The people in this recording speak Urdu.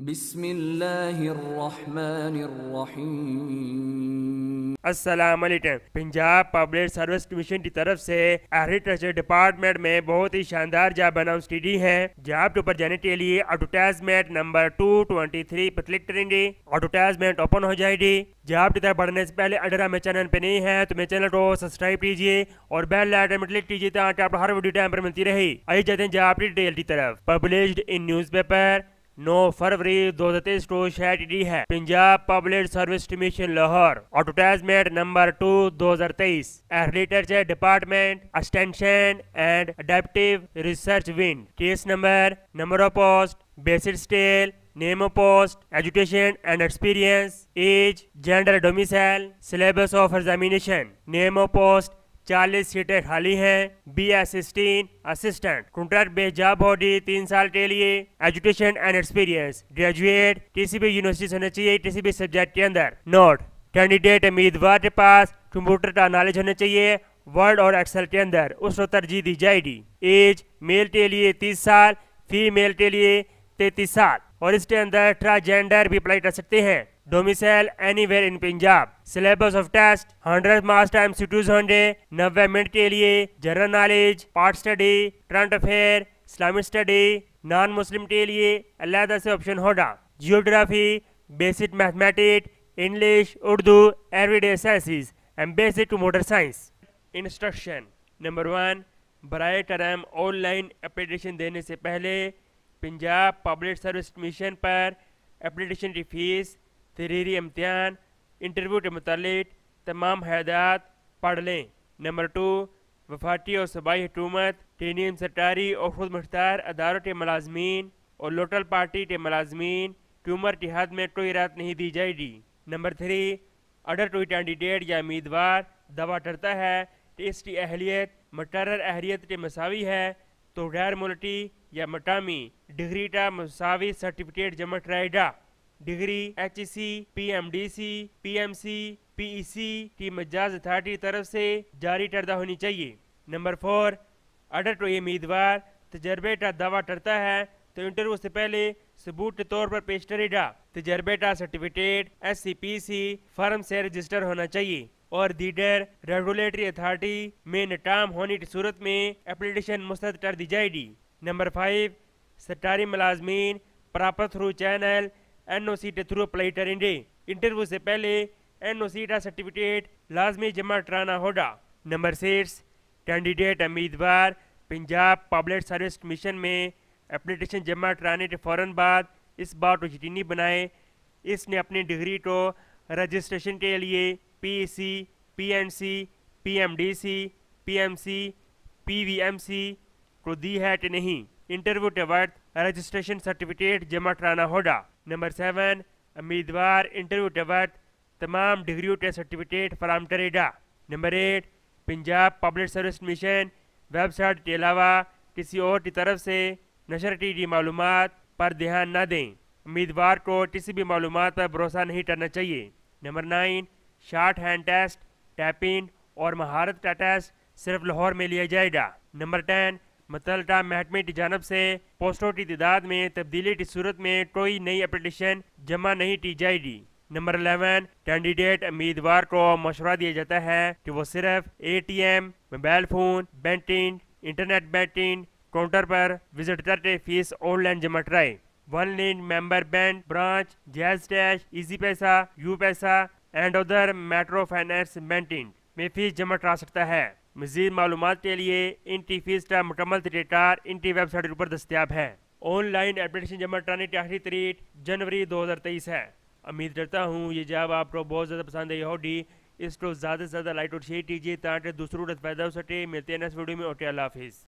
بسم اللہ الرحمن الرحیم۔ السلام علیکم۔ پنجاب پبلک سروس کمیشن کی طرف سے ایگریکلچر ڈپارٹمنٹ میں بہت ہی شاندار جاب اناؤنس کی گئی ہے۔ جاب کے اوپر جانے کے لیے ایڈورٹائزمنٹ نمبر 223 پر کلک کریں گے، ایڈورٹائزمنٹ اوپن ہو جائے گی۔ جاب کی طرف بڑھنے سے پہلے اگر ہمیں چینل پہ نہیں ہے تو میرے چینل کو سبسکرائب کیجیے اور بیل آئیکن میں کلک کیجیے تاکہ آپ کو ہر ویڈیو ٹائم پر ملتی رہے۔ آئیے جاتے ہیں جاب کی ڈیٹیل کی طرف۔ پبلشڈ ان نیوز پیپر 9 فروری 2023 کو شائع کی گئی ہے۔ Punjab public service commission Lahore, advertisement number 2 2023، agriculture department extension and adaptive research wing. Case number of post, basic scale, name of post, education and experience, age, gender, domicile, syllabus of examination. Name of post 40 سیٹیں خالی ہیں۔ B assistant assistant, contract base job ہوگی 3 سال کے لیے۔ ایجوکیشن اینڈ ایکسپیرینس، گریجویٹ کسی بھی یونیورسٹی سے ہونا چاہیے کسی بھی سبجیکٹ کے اندر۔ نوٹ: کینڈیڈیٹ امیدوار کے پاس کمپیوٹر کا نالج ہونا چاہیے، ورڈ اور ایکسل کے اندر، اس کو ترجیح دی جائے گی۔ ایج میل کے لیے 30 سال، فیمیل کے لیے 33 سال، اور اس کے اندر ٹرانسجینڈر بھی اپلائی کر سکتے ہیں۔ Domicile anywhere in Punjab. Syllabus of test 100 marks time سیٹوز ہوں گے 90 منٹ کے لیے۔ General knowledge, part study, current affair, Islamic study, non Muslim کے لیے علیحدہ سے آپشن ہوگا۔ Geography, basic mathematics, English, Urdu, every day sciences and basic computer science. Instruction number 1، برائے کرم آن لائن اپلیکیشن دینے سے پہلے پنجاب پبلک سروس کمیشن پر اپلیکیشن کی فیس، تحریری امتحان، انٹرویو کے متعلق تمام ہدایات پڑھ لیں۔ نمبر 2، وفاقی اور صوبائی حکومت کے نیم سرکاری اور خود مختار اداروں کے ملازمین اور لوکل پارٹی کے ملازمین کی عمر کی حد میں کوئی رعایت نہیں دی جائے گی۔ نمبر 3، اگر کوئی کینڈیڈیٹ یا امیدوار دعویٰ کرتا ہے کہ اس کی اہلیت مقرر اہلیت کے مساوی ہے تو غیر ملکی یا مقامی ڈگری کا مساوی سرٹیفکیٹ جمع کرائے گا۔ Degree H C, P M D C, P M C, P E C کی مجاز اتھارٹی کی طرف سے جاری کردہ ہونی چاہیے۔ نمبر 4، اگر کوئی امیدوار تجربے کا دعویٰ کرتا ہے تو انٹرویو سے پہلے ثبوت کے طور پر پیش کرے گا۔ تجربے کا سرٹیفکیٹ ایس سی پی سی فرم سے رجسٹر ہونا چاہیے اور دیگر ریگولیٹری اتھارٹی میں ناکام ہونے کی صورت میں اپلیکیشن مسترد کر دی جائے گی۔ نمبر 5، سرکاری ملازمین proper through channel N O C کے تھرو اپلائی کریں گے۔ انٹرویو سے پہلے این او سی کا سرٹیفکیٹ لازمی جمع کرانا ہوگا۔ نمبر 6، کینڈیڈیٹ امیدوار پنجاب پبلک سروس کمیشن میں اپلیکیشن جمع کرانے کے فوراً بعد اس بات کو یقینی بنائے اس نے اپنی ڈگری کو رجسٹریشن کے لیے P E C, P N C, P M D C, P M C, P V M C کو دی ہے کہ نہیں۔ انٹرویو کے وقت رجسٹریشن سرٹیفکیٹ جمع کرانا ہوگا۔ نمبر 7، امیدوار انٹرویو کے وقت تمام ڈگریوں کے سرٹیفکیٹ فراہم کرے گا۔ Number 8، Punjab public service commission website کے علاوہ کسی اور کی طرف سے نشر کی گئی معلومات پر دھیان نہ دیں۔ امیدوار کو کسی بھی معلومات پر بھروسہ نہیں کرنا چاہیے۔ Number 9، shorthand test, typing اور مہارت کا ٹیسٹ صرف لاہور میں لیا جائے گا۔ نمبر 10، متعلقہ محکمے کی جانب سے پوسٹوں کی تعداد میں تبدیلی کی صورت میں کوئی نئی اپلیکیشن جمع نہیں کی جائے گی۔ نمبر 11، کینڈیڈیٹ امیدوار کو مشورہ دیا جاتا ہے کہ وہ صرف A T M, mobile phone banking, internet banking counter پر وزٹ کر کے فیس آن لائن جمع کرائے۔ One link member bank branch, Jazz cash, easy paisa, U paisa and other micro finance banking میں فیس جمع کرا سکتا ہے۔ مزید معلومات کے لیے ان کی فیس کا مکمل طریقہ کار ان کی ویب سائٹ پر دستیاب ہے۔ آن لائن اپلیکیشن جمع کرانے کی آخری تاریخ جنوری 2023 ہے۔ امید کرتا ہوں یہ جاب آپ کو بہت زیادہ پسند آئی ہوگی۔ اس کو زیادہ سے زیادہ لائک اور شیئر کیجیے تاکہ دوسروں کو فائدہ ہو سکے۔ ملتے ہیں نیکسٹ ویڈیو میں۔ اوکے، اللہ حافظ۔